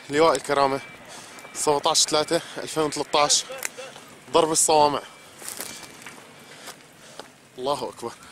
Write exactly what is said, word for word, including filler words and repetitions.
لواء الكرامة سبعة عشر ثلاثة ألفين وثلاثة عشر. ضرب الصوامع. الله أكبر.